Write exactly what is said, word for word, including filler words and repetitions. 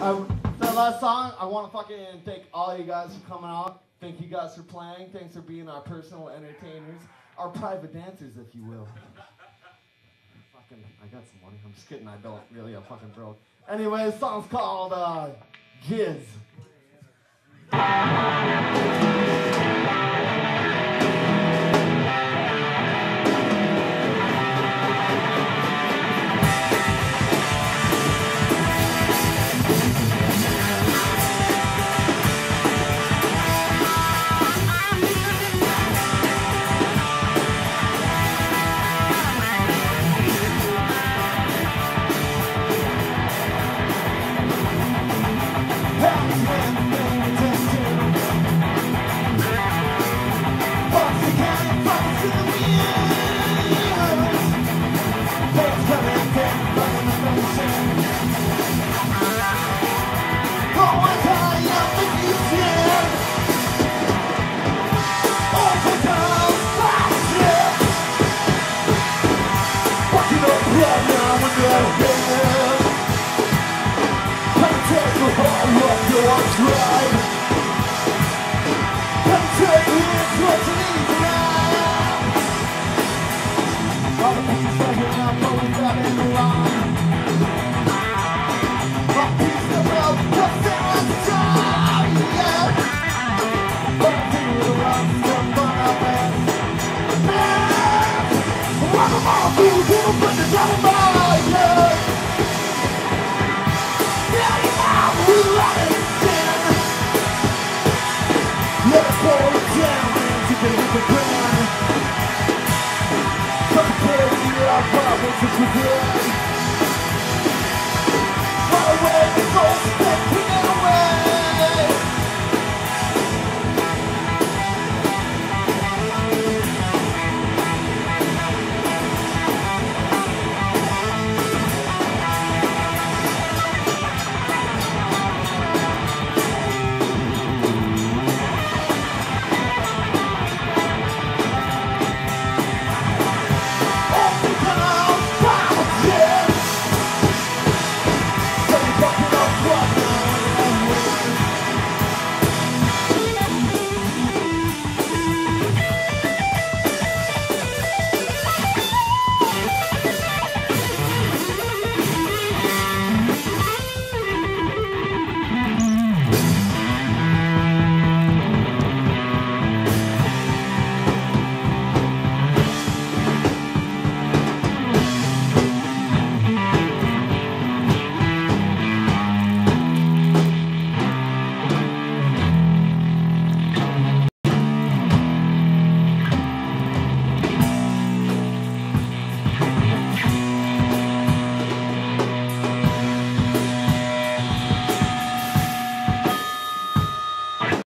Um, the last song, I want to fucking thank all you guys for coming out. Thank you guys for playing. Thanks for being our personal entertainers, our private dancers, if you will. Fucking, I got some money. I'm just kidding. I don't really. I'm fucking broke. Anyway, the song's called uh, Jizz. Let's go down into the ground.